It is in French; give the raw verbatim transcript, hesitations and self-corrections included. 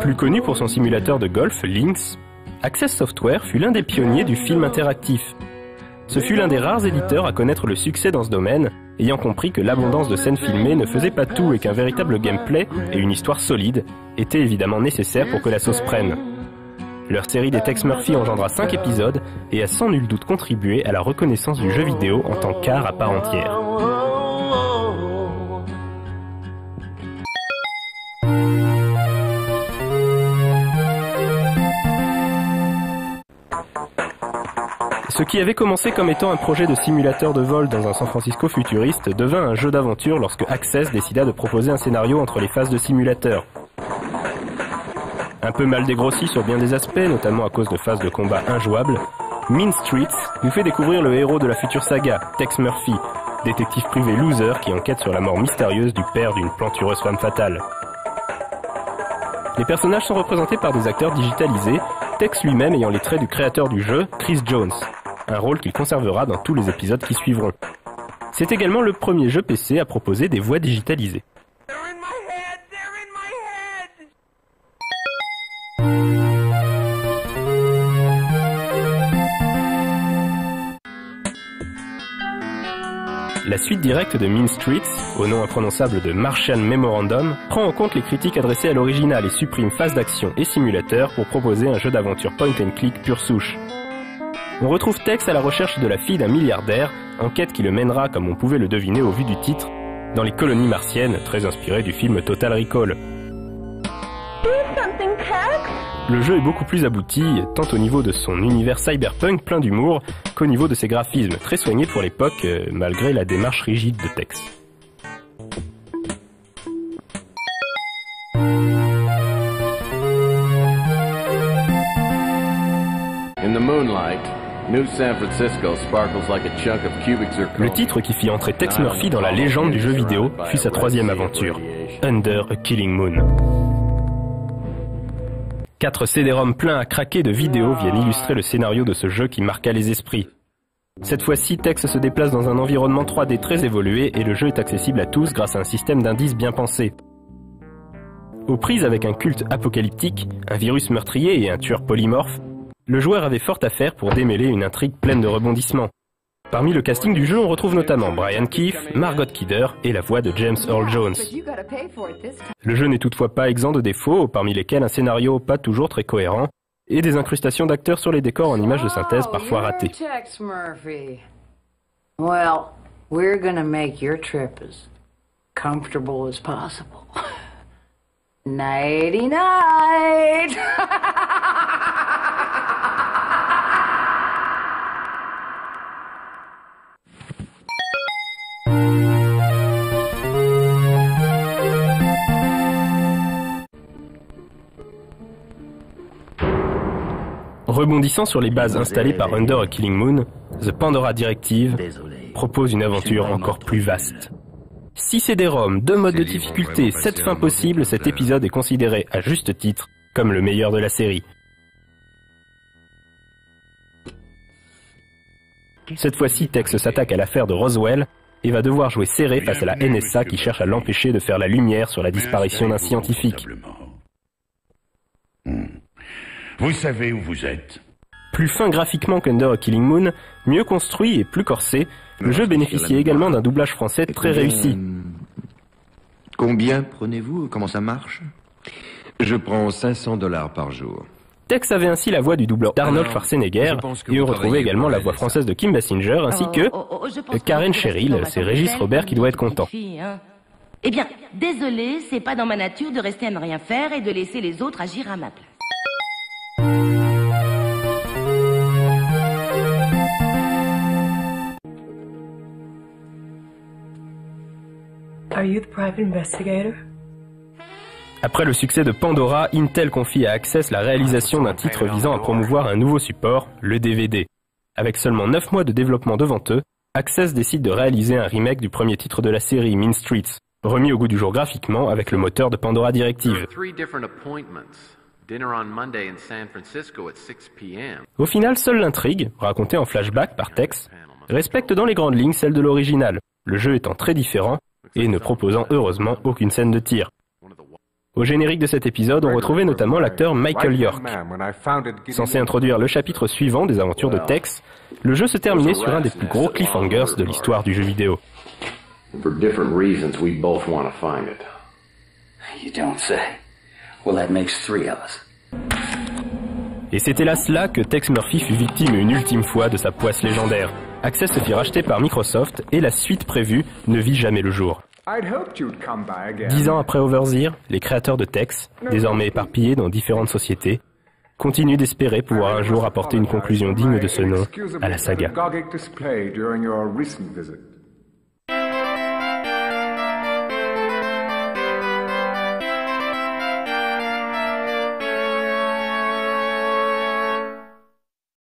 Plus connu pour son simulateur de golf, Lynx, Access Software fut l'un des pionniers du film interactif. Ce fut l'un des rares éditeurs à connaître le succès dans ce domaine, ayant compris que l'abondance de scènes filmées ne faisait pas tout et qu'un véritable gameplay et une histoire solide étaient évidemment nécessaires pour que la sauce prenne. Leur série des Tex Murphy engendra cinq épisodes et a sans nul doute contribué à la reconnaissance du jeu vidéo en tant qu'art à part entière. Ce qui avait commencé comme étant un projet de simulateur de vol dans un San Francisco futuriste devint un jeu d'aventure lorsque Access décida de proposer un scénario entre les phases de simulateur. Un peu mal dégrossi sur bien des aspects, notamment à cause de phases de combat injouables, Mean Streets nous fait découvrir le héros de la future saga, Tex Murphy, détective privé loser qui enquête sur la mort mystérieuse du père d'une plantureuse femme fatale. Les personnages sont représentés par des acteurs digitalisés, Tex lui-même ayant les traits du créateur du jeu, Chris Jones, un rôle qu'il conservera dans tous les épisodes qui suivront. C'est également le premier jeu P C à proposer des voix digitalisées. La suite directe de Mean Streets, au nom imprononçable de Martian Memorandum, prend en compte les critiques adressées à l'original et supprime phases d'action et simulateur pour proposer un jeu d'aventure point and click pure souche. On retrouve Tex à la recherche de la fille d'un milliardaire, enquête qui le mènera, comme on pouvait le deviner au vu du titre, dans les colonies martiennes, très inspiré du film Total Recall. Le jeu est beaucoup plus abouti, tant au niveau de son univers cyberpunk plein d'humour, qu'au niveau de ses graphismes, très soignés pour l'époque, euh, malgré la démarche rigide de Tex. In the moonlight, New San Francisco sparkles like a chunk of cubic zircon. Le titre qui fit entrer Tex Murphy dans la légende du jeu vidéo fut sa troisième aventure, Under a Killing Moon. Quatre C D-ROM pleins à craquer de vidéos viennent illustrer le scénario de ce jeu qui marqua les esprits. Cette fois-ci, Tex se déplace dans un environnement trois D très évolué et le jeu est accessible à tous grâce à un système d'indices bien pensé. Aux prises avec un culte apocalyptique, un virus meurtrier et un tueur polymorphe, le joueur avait fort à faire pour démêler une intrigue pleine de rebondissements. Parmi le casting du jeu, on retrouve notamment Brian Keefe, Margot Kidder et la voix de James Earl Jones. Le jeu n'est toutefois pas exempt de défauts, parmi lesquels un scénario pas toujours très cohérent et des incrustations d'acteurs sur les décors en images de synthèse parfois ratées. Tex Murphy. Well, we're gonna make your trip as comfortable as possible. Nighty night. Rebondissant sur les bases installées par Under a Killing Moon, The Pandora Directive propose une aventure encore plus vaste. six C D-ROM, deux modes de difficulté, sept fins possibles, cet épisode est considéré à juste titre comme le meilleur de la série. Cette fois-ci, Tex s'attaque à l'affaire de Roswell et va devoir jouer serré face à la N S A qui cherche à l'empêcher de faire la lumière sur la disparition d'un scientifique. Vous savez où vous êtes. Plus fin graphiquement qu'Under a Killing Moon, mieux construit et plus corsé, le jeu bénéficiait également d'un doublage français très réussi. Combien prenez-vous? Comment ça marche? Je prends cinq cents dollars par jour. Tex avait ainsi la voix du doubleur d'Arnold Schwarzenegger et on retrouvait également la voix française de Kim Basinger ainsi que oh, oh, oh, Karen Cheryl, c'est Régis Robert qui doit être content. Eh bien, désolé, c'est pas dans ma nature de rester à ne rien faire et de laisser les autres agir à ma place. Are you the private investigator? Après le succès de Pandora, Intel confie à Access la réalisation d'un titre visant à promouvoir un nouveau support, le D V D. Avec seulement neuf mois de développement devant eux, Access décide de réaliser un remake du premier titre de la série, Mean Streets, remis au goût du jour graphiquement avec le moteur de Pandora Directive. Au final, seule l'intrigue, racontée en flashback par Tex, respecte dans les grandes lignes celle de l'original, le jeu étant très différent et ne proposant heureusement aucune scène de tir. Au générique de cet épisode, on retrouvait notamment l'acteur Michael York. Censé introduire le chapitre suivant des aventures de Tex, le jeu se terminait sur un des plus gros cliffhangers de l'histoire du jeu vidéo. For different reasons, we both want to find it. You don't say. Well, that makes three of us. Et c'est hélas là que Tex Murphy fut victime une ultime fois de sa poisse légendaire. Access se fit racheter par Microsoft et la suite prévue ne vit jamais le jour. Dix ans après Overseer, les créateurs de Tex, désormais éparpillés dans différentes sociétés, continuent d'espérer pouvoir un jour apporter une conclusion digne de ce nom à la saga.